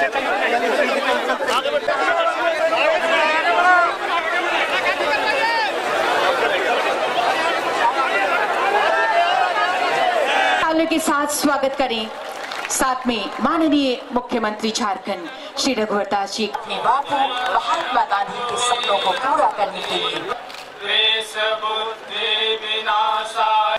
के साथ स्वागत करें साथ में माननीय मुख्यमंत्री झारखंड श्री रघुवर दास जी। बापू महात्मा गांधी के सपनों को पूरा करने के लिए देश बुद्धि विनाशाय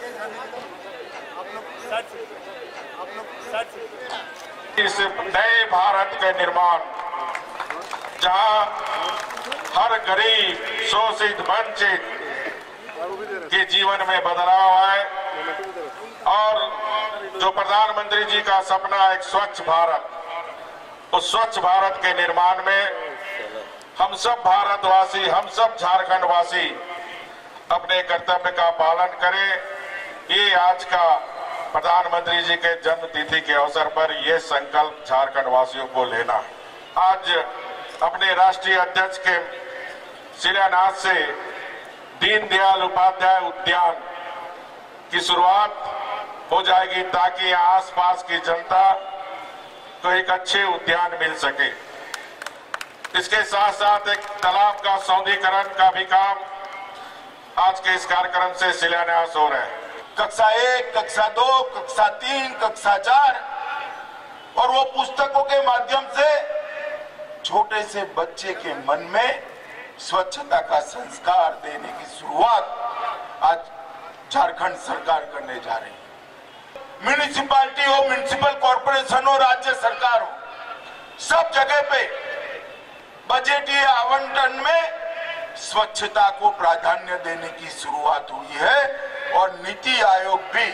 इस नए भारत के निर्माण, जहां हर गरीब शोषित वंचित के जीवन में बदलाव आए और जो प्रधानमंत्री जी का सपना एक स्वच्छ भारत, उस स्वच्छ भारत के निर्माण में हम सब भारतवासी, हम सब झारखंड वासी अपने कर्तव्य का पालन करें। ये आज का प्रधानमंत्री जी के जन्म तिथि के अवसर पर ये संकल्प झारखंड वासियों को लेना है। आज अपने राष्ट्रीय अध्यक्ष के शिलान्यास से दीनदयाल उपाध्याय उद्यान की शुरुआत हो जाएगी, ताकि यहाँ आसपास की जनता को एक अच्छे उद्यान मिल सके। इसके साथ साथ एक तालाब का सौंदर्यीकरण का भी काम आज के इस कार्यक्रम से शिलान्यास हो रहा है। कक्षा 1, कक्षा 2, कक्षा 3, कक्षा 4 और वो पुस्तकों के माध्यम से छोटे से बच्चे के मन में स्वच्छता का संस्कार देने की शुरुआत आज झारखंड सरकार करने जा रही है। म्यूनिसिपैलिटी हो, म्यूनिसिपल कॉर्पोरेशन हो, राज्य सरकार हो, सब जगह पे बजटीय आवंटन में स्वच्छता को प्राधान्य देने की शुरुआत हुई है और नीति आयोग भी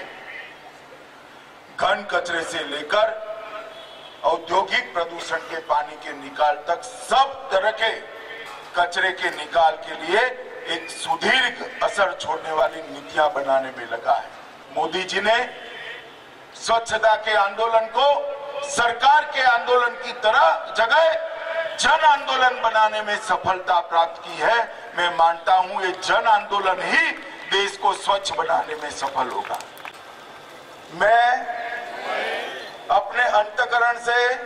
घन कचरे से लेकर औद्योगिक प्रदूषण के पानी के निकाल तक सब तरह के कचरे के निकाल के लिए एक सुदीर्घ असर छोड़ने वाली नीतियां बनाने में लगा है। मोदी जी ने स्वच्छता के आंदोलन को सरकार के आंदोलन की तरह जगह जन आंदोलन बनाने में सफलता प्राप्त की है। मैं मानता हूं ये जन आंदोलन ही देश को स्वच्छ बनाने में सफल होगा। मैं अपने अंतःकरण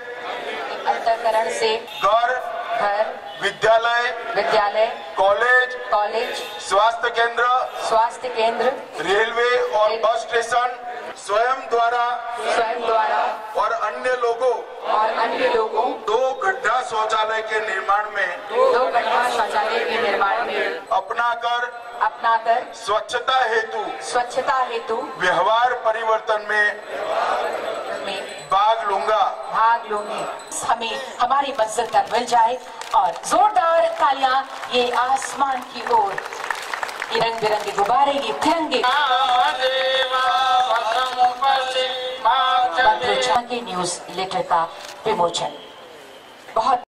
से घर, विद्यालय, कॉलेज, स्वास्थ्य केंद्र, रेलवे और बस स्टेशन स्वयं द्वारा और अन्य लोगों 2 गड्ढा शौचालय के निर्माण में अपनाकर स्वच्छता हेतु व्यवहार परिवर्तन में भाग लूंगी। हमें हमारी मंजिल तक मिल जाए और जोरदार तालियां ये आसमान की ओर, ये रंग बिरंगे गुब्बारे, ये तिरंगे के न्यूज लेटर का विमोचन। बहुत